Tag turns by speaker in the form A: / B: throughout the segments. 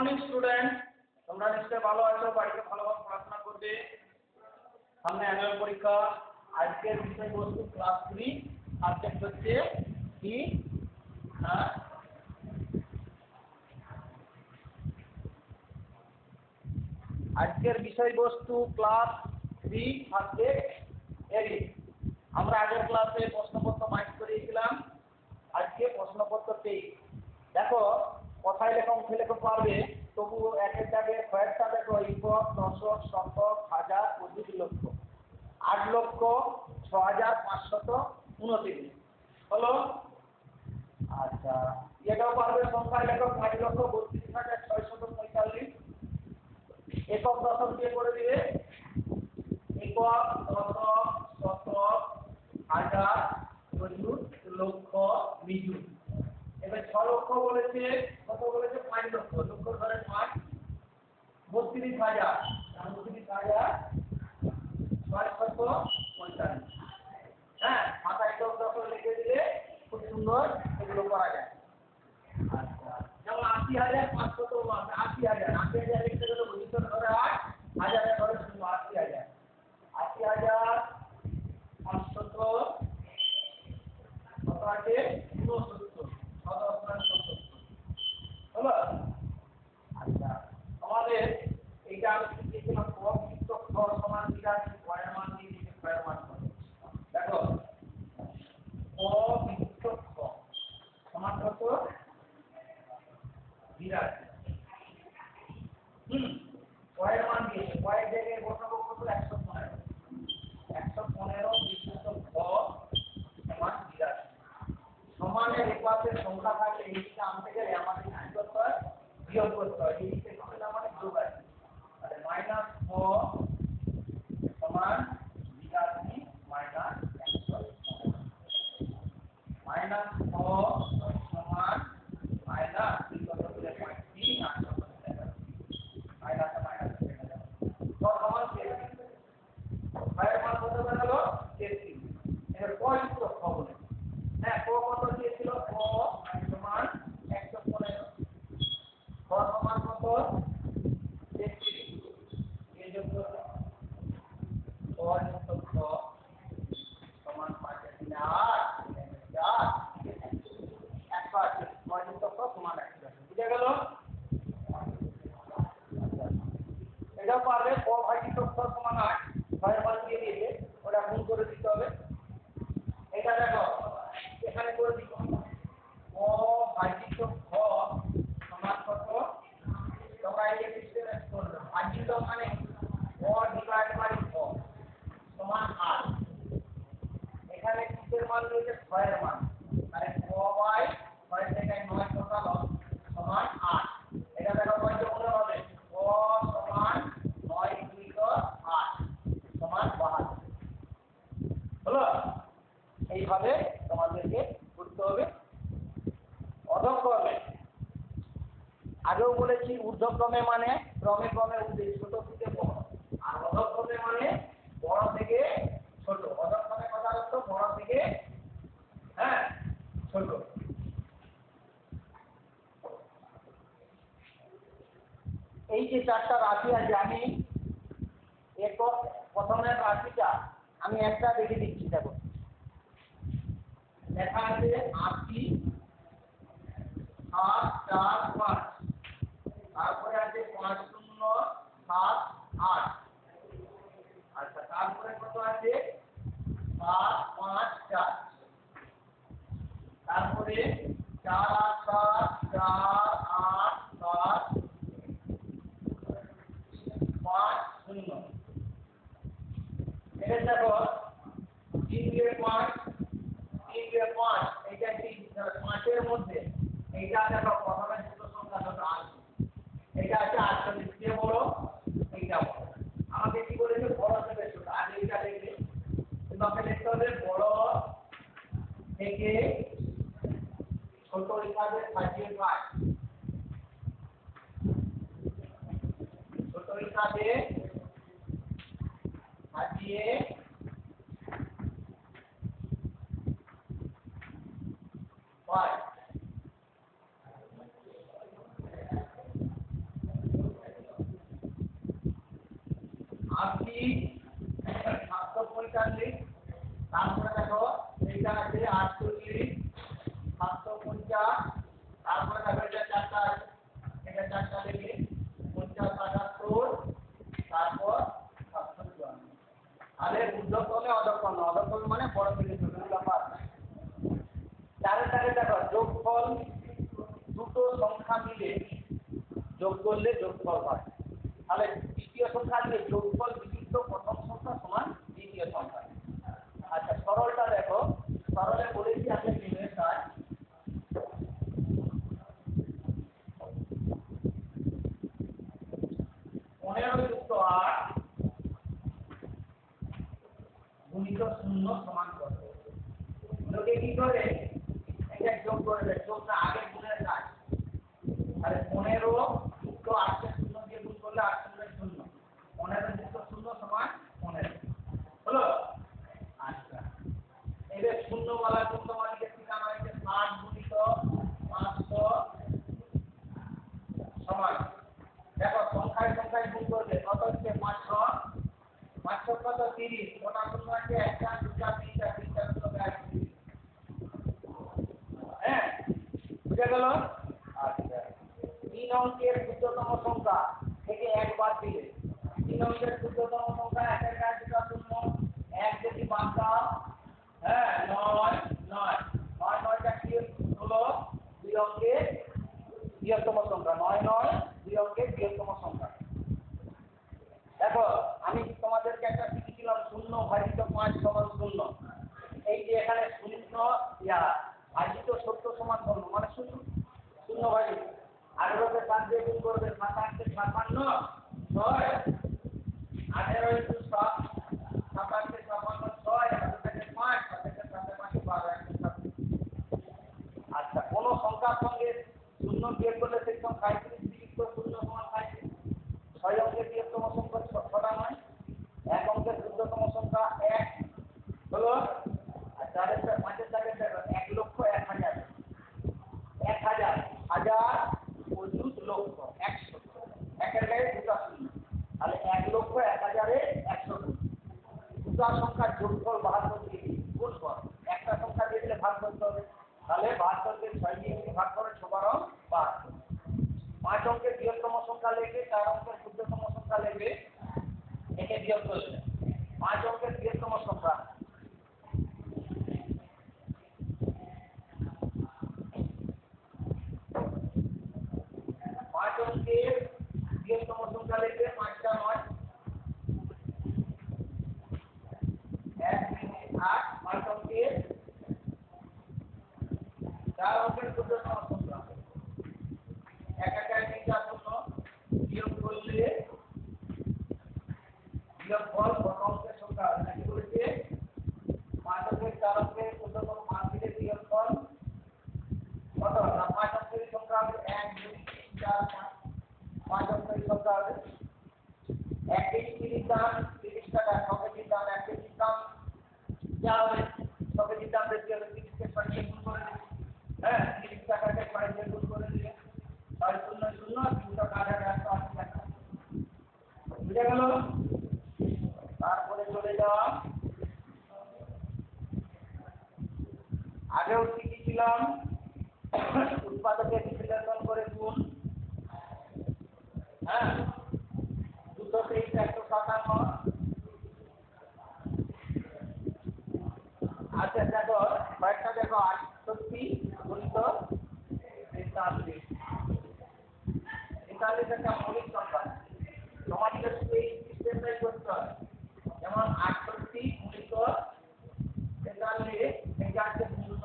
A: Morning student, তোমরা নিশ্চয়ই ভালো আছো, বাড়িতে ভালোভাবে পড়াশোনা করবে। সামনে অ্যানুয়াল পরীক্ষা। আজকের বিষয়বস্তু ক্লাস 3, সাবজেক্ট হচ্ছে কি? আজকের বিষয়বস্তু ক্লাস 3, সাবজেক্ট এরি। আমরা আগের ক্লাসে প্রশ্নপত্র মাইক করিয়েছিলাম, আজকে প্রশ্নপত্র 23। দেখো, কথায় লেখা মুখে লেখা পারবে, তবু একের দাগে কয়েকটা দেখো, একক, দশক, শতক, হাজার, অযুত, লক্ষ। 8,06,529 হলো। আচ্ছা, এটাও পারবে সংখ্যায় লেখক 5,32,645। একক দশক দিয়ে করে দিবে, একক, দশক, শতক, হাজার, অযুত, লক্ষ, বিজুট। এবার 6 লক্ষ বলেছে, কত বলেছে? 5 লক্ষ। লক্ষ ধরে 5, 32,000, 32,645। হ্যাঁ, মাথায় একক দশক লিখে দিলে খুব সুন্দর এগুলো করা যায়। আচ্ছা, যেমন 80,500, 80,000 লিখতে গেলে ভবিষ্যৎ ধরে 8, হাজারে ধরে 80,000। 80,500 কত আছে? 69, 70 হলো। আচ্ছা, আমাদের এইটা আমি লিখেছিলাম ক যুক্ত খ সমান বিরাশি, কয়ের মান দিয়ে দিচ্ছি, কয়ের মান দেখো, ক যুক্ত খ সমান কত? 82। কয়ের মান দিয়ে কয়ের জায়গায় বসাবো কত? 115। 115 যুক্ত খ সমান 82। সমানের এপাশে সংখ্যা থাকলে এই দিকে আনতে গেলে আমাদের কি করতে হয়? বিয়োগ করতে হয়। এই দিকে করলে আমাদের যোগ আছে। তাহলে মাইনাস খ সমান 82 মাইনাস 115। মাইনাস খ সমান মাইনাস 3 কত দিলে 3 8 মাইনাস মাইনাস খ সমান 33। ভাইয়ের মান কত বেরোলো? 33। এবার ক যুক্ত খ বলে। হ্যাঁ, ক কত দিয়েছিল? ক সমান 115। খ সমান কত? 33। এই যুক্ত ক যুক্ত খ সমান 5 এর 3 8 4 180। ক যুক্ত খ সমান 180। বুঝা গেল? এটাও পারবে। ক ভাজিত খ সমান 8, ভাইয়ের মান দিয়ে দিয়েছে, ওটা গুণ করে দিতে হবে। এটা দেখো, এখানে করে দিব ক ভাজিত খ সমান কত? তোমরা এই সিস্টেমে করবে। ভাজিত মানে ক ডিভাইড বাই খ সমান 8। এখানে কিসের মান দিয়েছে? 6 এর মান। তাহলে ক বাই 6 থেকে 9 বসালো সমান 8। এটা দেখো কত মনে হবে? ক সমান 9 2 8 সমান 72 হলো। এইভাবে তোমাদেরকে করতে হবে। অধক্রমে আগেও বলেছি, ঊর্ধ্বক্রমে মানে ক্রমে ক্রমে ছোট থেকে বড়, আর অধক্রমে মানে বড় থেকে ছোট। অধক্রমে কথা হচ্ছে বড় থেকে ছোট। এই যে 4টা রাশি আছে, আমি প্রথমের রাশিটা আমি একটা দেখে দিচ্ছি। দেখো, লেখা আছে 80 7 4 5, তারপরে আছে 5078। আচ্ছা, তারপরে কত আছে? 754। তারপরে 4 8 7 4 8 7 5 0। এটা দেখো 3 দিয়ে 5, 3 দিয়ে 5, এইটা কি 5 এর মধ্যে? এইটা দেখো প্রথমে দুটো সংখ্যা দুটো আছে, এটা আছে 48 দিয়ে বড়, এইটা বড়। আমাকে কি বলেছে? বড় থেকে ছোট। আগে এইটা দেখবে, তোমাকে দেখতে হবে বড় থেকে ছোট হিসাবে সাজিয়ে পাই। ছোট হিসাবে সাজিয়ে পাই। 80 745 তারপরে দেখো এইটা আছে 48 750 তারপরে দেখো এটা চারটা আছে এটা চারটা লিখে 50 78 তারপর 754 আরে ঊর্ধ্বক্রমে অধঃক্রম মানে বড় থেকে ছোট নাম্বার চারে চারে দেখো যোগফল দুটো সংখ্যা মিলে যোগ করলে যোগফল হয় তাহলে দ্বিতীয় সংখ্যা দিয়ে যোগফল বিশিষ্ট প্রথম সংখ্যা সমান দ্বিতীয় সংখ্যা আচ্ছা সরলটা দেখো সরলে বলেছি আগে নির্ণয় কাজ 15 যুক্ত 8 গুণিত 0 সমান কত লোকে কি করে এটা যোগ করে দেয় যোগটা আগে গুণের কাজ তাহলে 15 যুক্ত 8 কে 0 দিয়ে গুণ করলে 8 গুণে 0 15 যুক্ত 0 সমান 15 হলো আচ্ছা এবার শূন্য বলা শূন্য মালিকের ঠিকানা হচ্ছে 7 গুণিত 500 সমান দেখো সংখ্যায় গুণ করলে কত হচ্ছে 500 500 কত 30 কোটা শূন্য আছে একটা দুটা তিনটা তিনটা শূন্য 30 হ্যাঁ বুঝা গেল আচ্ছা 3 অঙ্কের ক্ষুদ্রতম সংখ্যা থেকে এক বাদ দিলে 3 অঙ্কের ক্ষুদ্রতম সংখ্যা একের কাছে দুটো শূন্য এক যদি বাদ দাও হ্যাঁ 9 9টা কি হলো 2 অঙ্কের বৃহত্তম সংখ্যা 9 2 অঙ্কের বৃহত্তম সংখ্যা দেখো আমি তোমাদেরকে একটা শিখিয়েছিলাম 0 ভাজিত 5 সমান 0 এই যে এখানে 0 ভাজিত 70 সমান 0 মানে 0 ভাজিত 18 কে 7 দিয়ে গুণ করবে 7 8 কে 56 6 18 * 7 7 8 কে 56 6 18 কে 5 7 কে 7 5 12 আচ্ছা কোন সংখ্যার সঙ্গে 0 বিয়োগ করলে সেই সংখ্যা 35 0 সমান 35 6 অঙ্কের বৃহত্তম সংখ্যা 6টা নয় এক অঙ্কের ক্ষুদ্রতম সংখ্যা 1 হলো আর চারের 5এর দাগে 1 লক্ষ 1000 1000 হাজার অযুত লক্ষ 100 একের গায়ে দুটো শূন্য তাহলে 1 লক্ষ 1000 এ 100 দুটো সংখ্যার যোগফল 72 দিয়ে গুণ কর একটা সংখ্যা দিয়ে দিলে ভাগ করতে হবে তাহলে 72 কে 6 দিয়ে ভাগ করে 6 72 5 অঙ্কের বৃহত্তম সংখ্যা লিখে 4 অঙ্কের ক্ষুদ্রতম সংখ্যা লিখে একে বিয়োগ করলে 5 অঙ্কের বৃহত্তম সংখ্যা 5 অঙ্কের বৃহত্তম সংখ্যা লিখে 5টা 9 1 2 8 5 অঙ্কের 4 অঙ্কের ক্ষুদ্রতম সংখ্যা একাকার তিনটা শূন্য বিয়োগ করলে বিয়োগফল কত অঙ্কের সংখ্যা নাকি বলেছে 5 অঙ্কের 4 অঙ্কের ক্ষুদ্রতম মান দিলে বিয়োগফল কত না 5 অঙ্কের সংখ্যা হবে 1 2 3 4 5 অঙ্কের সংখ্যা হবে 1 কেজি চিনির দাম 30 টাকা 6 কেজির দাম 1 কেজির দাম যা হবে 6 কেজির দাম বেশি হলে 30 কে 6 দিয়ে গুণ করে দিলে হ্যাঁ 30 টাকাকে 6 দিয়ে গুণ করে দিলে 6 0 0 280 টাকা বুঝা গেল তারপরে চলে যাওয়া আগেও শিখেছিলাম উৎপাদকের বিশ্লেষণ করে গুণ হ্যাঁ 223 157 আচ্ছা দেখো কয়েকটা দেখো 68 গুণিত 43 একটা মৌলিক সংখ্যা তোমাদের শুধু এই সিস্টেমটাই করতে হবে যেমন 68 গুণিত 43 এটা হচ্ছে গুণ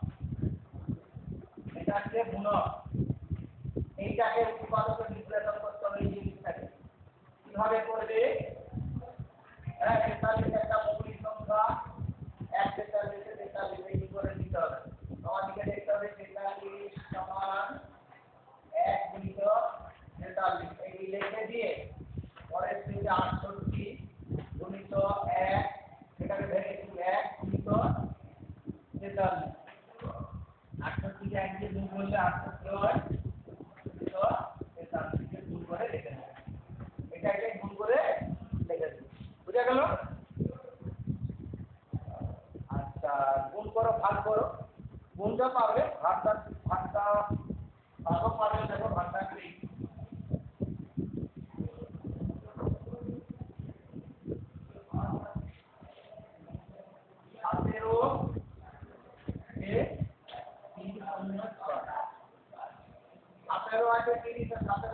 A: এটা হচ্ছে গুণ এইটাকে উৎপাদকে বিশ্লেষণ করতে হবে এই জিনিসটাকে কিভাবে করবে হ্যাঁ 43 একটা মৌলিক সংখ্যা 1 43 কি করে দিতে হবে তোমাদেরকে দেখতে হবে 43 সমান 1 গুণিত 43 এই লিখে দিয়ে পরের থেকে 68 গুণিত 1 এটাকে ভেঙে 1 গুণিত 43 68 কে 1 দিয়ে গুণ করলে 68 হয় গুণিত 43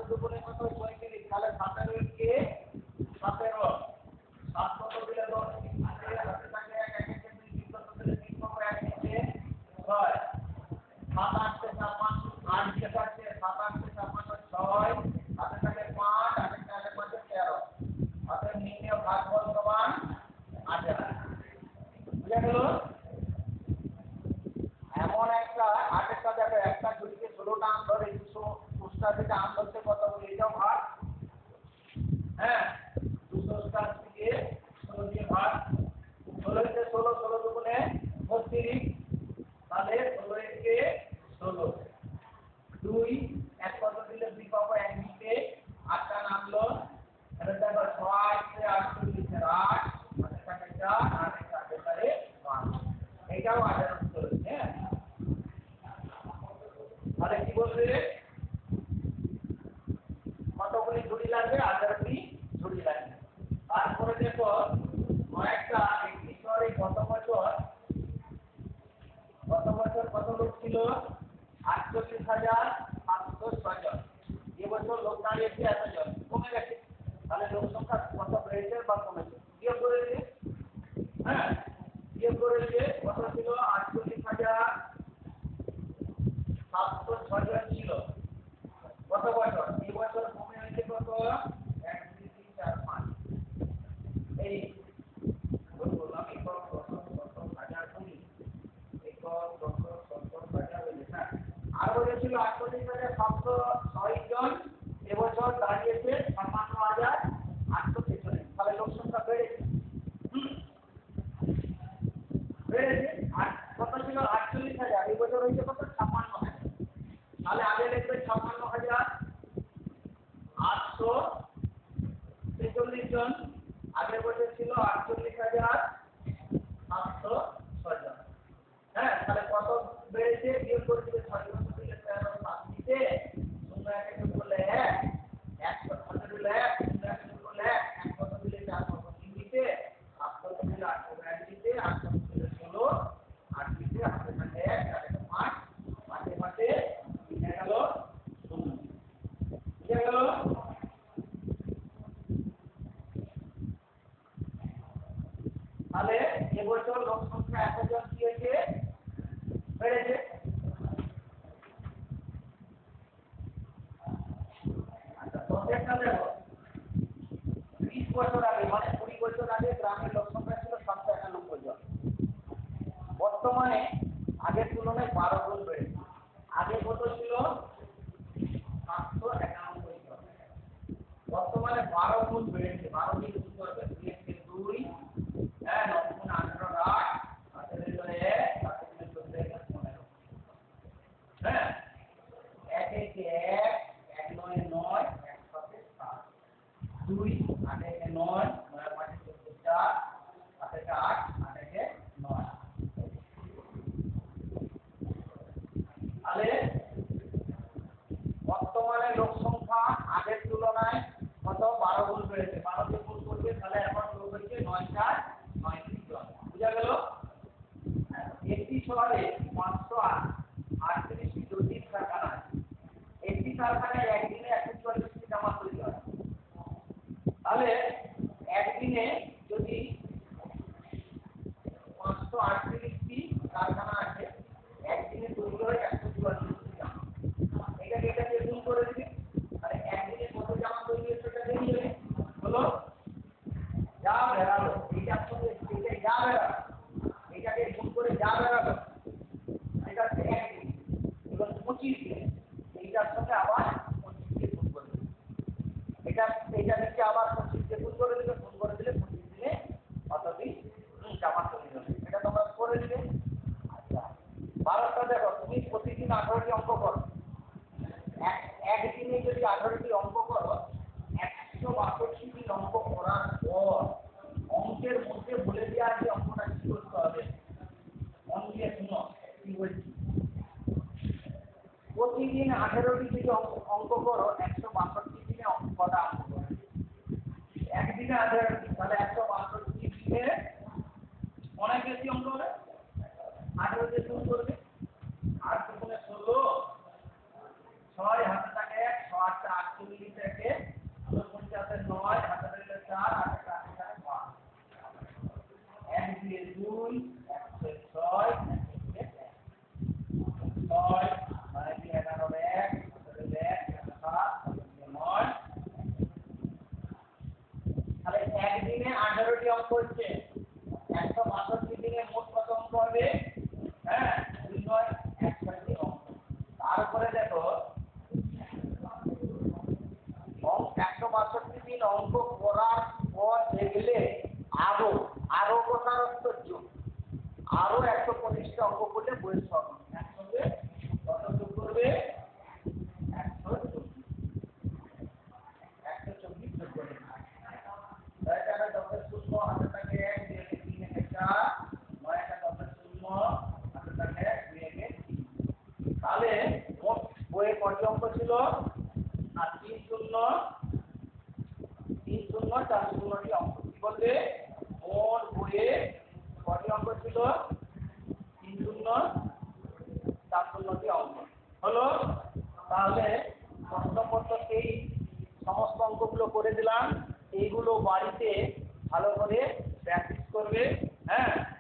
A: দুগুণে কত 35, তাহলে 17 কে 17 7 কত দিলে 10 হাতে থাকে 1 1 কে 2 3 কত দিলে 3 কত 1 দিতে 6 7 8 কে 5 8 কে 7 কে 7 8 কে 5 6 হাতে থাকে 5 হাতে থাকে 5 13 হাতে নিচে ভাগফল সমান 18 বুঝা গেল এমন একটা আটেরটা দেখো একটা দুইকে 16টা আম ধরে 200 থেকে আম ধরতে কত বলে এটাও ভাগ হ্যাঁ 200 থেকে 16 দিয়ে ভাগ 16 কে 16 16 দুগুণে 32 তাহলে 16 কে 16 2 এক কত দিলে 2 পাবো 1 দিতে 8টা নামলো এটা দেখো 6 কে 48 এর 8 মানে থাকে 4 আর এটা এবারে 5 এটাও 18 উত্তর হ্যাঁ তাহলে কি বলবে কতগুলি ঝুড়ি লাগবে 18টি ঝুড়ি লাগবে তারপরে দেখো আরেকটা একটি শহরে গত বছর কত লোক ছিল 48,706 জন এবছর লোক দাঁড়িয়েছে এতজন কমে গেছে তাহলে লোক সংখ্যা কত বেড়েছে বা কমেছে বিয়োগ করে দিলে হ্যাঁ বিয়োগ করে দিলে কত ছিল 48,706 জন ছিল কত বছর এই বছর কমে হয়েছে কত 1 2 3 4 5 এই বললাম একক কত হাজার কোটি একক কত 70,000 হয়েছে না আর বলেছিল 48,706 জন এবছর দাঁড়িয়েছে 56,843 তাহলে লোক সংখ্যা বেড়েছে বেড়েছে আর কত ছিল 48,000 এই বছর হয়েছে কত 56,000 তাহলে আগে লিখবে 56,843 জন আগের বছর ছিল 48,706 জন হ্যাঁ তাহলে কত বেড়েছে বিয়োগ করে দিলে 6 কত দিলে 13 7 দিতে 0 1 যোগ করলে 1 1 কত দিলে 1 0 1 যোগ করলে 1 কত দিলে 4 কত দিতে 8 কত দিলে 8 1 দিতে 8 কত দিলে 16 8 দিতে হাতে থাকে 1 আর 5 মাঝে মাঝে মিলে গেল 0 বুঝা গেল তাহলে এবছর লোক সংখ্যা এতজন কি হয়েছে বেড়েছে আচ্ছা দশেরটা দেখো 20 বছর আগে মানে 20 বছর আগে গ্রামের লোক সংখ্যা ছিল 791 জন বর্তমানে আগের তুলনায় 12 গুণ বেড়েছে আগে কত ছিল 791 জন বর্তমানে 12 গুণ বেড়েছে 12 দিয়ে গুণ করবে 2 হ্যাঁ 9 গুণ 18 8 হাতে দিলে 1 হাতে দিলে 14 15 হ্যাঁ 1 1 1 1 9 9 1 7 7 2 8 1 9 9 5 4 হাতে 8 হাতে 9 তাহলে বর্তমানে লোক সংখ্যা আগের তুলনায় কত 12 গুণ বেড়েছে 12 দিয়ে গুণ করবে তাহলে এখন লোক হচ্ছে 9 4 39 জন বুঝা গেল একটি শহরে 538টি জটিল কারখানা আছে একটি কারখানায় একদিনে 144টি জামা তৈরি হয় তাহলে একদিনে যদি 538টি কারখানা আছে একদিনে তৈরি হয় 144টি জামা এটা দিয়ে গুণ করে দিবে তাহলে একদিনে কত জামা তৈরি হচ্ছে সেটা দেখে নেবে হলো যা বেরালো এইটার সঙ্গে এটা যা বেরালো এটাকে গুণ করে যা বেরালো এটা হচ্ছে একদিন এবং 25 দিনে এইটার সঙ্গে আবার 25 দিয়ে গুণ করে দেবে এটা দিকে আবার 25 দিয়ে গুণ করে দিলে 25 দিনে কতটি জামা তৈরি হবে এটা তোমরা করে দিবে আচ্ছা 12টা দেখো তুমি প্রতিদিন 18টি অঙ্ক করো একদিনে যদি 18টি অঙ্ক করো 162টি অঙ্ক করার পর অঙ্কের মধ্যে বলে দেওয়া যে অঙ্কটা কি করতে হবে অঙ্কে শুনো কি বলছি প্রতিদিন 18টি যদি অঙ্ক করো 162 দিনে কটা অঙ্ক করো একদিনে 18টি তাহলে 162 দিনে অনেক বেশি অঙ্ক হবে 18 দিয়ে শুরু করবে 8 দুগুণে 16 6 হাতে থাকে 1 6 8 48 2 থেকে 49 9 হাতে ধরলে 4 8 4 5 1 দিয়ে 2 1 6 6 মানে দিয়ে 11 1 ধরলে 1 7 9 তাহলে একদিনে 18টি অঙ্ক হচ্ছে 162 দিনে মোট কত অঙ্ক হবে হ্যাঁ 2 9 1টি অঙ্ক তারপরে দেখো 162 দিন অঙ্ক করার পর দেখলে আরো প্রকারত্ব যোগ আরো 125টা অঙ্ক করলে বইয়ের সব একসঙ্গে কত যোগ করবে 124 যোগ করবে তাই তাহলে 10 শূন্য হাতে থাকে 1 2 3 4 9 টা 10 শূন্য হাতে থাকে 1 2 3 তাহলে মোট বইয়ে কত অঙ্ক ছিল আর 3 শূন্য 4 শূন্যটি অঙ্ক কি বলবে মোট বইয়ে কত অঙ্ক ছিল 3 শূন্য 4 শূন্যটি অঙ্ক হলো তাহলে প্রশ্নপত্রতেই সমস্ত অঙ্কগুলো করে দিলাম এইগুলো বাড়িতে ভালো করে প্র্যাকটিস করবে হ্যাঁ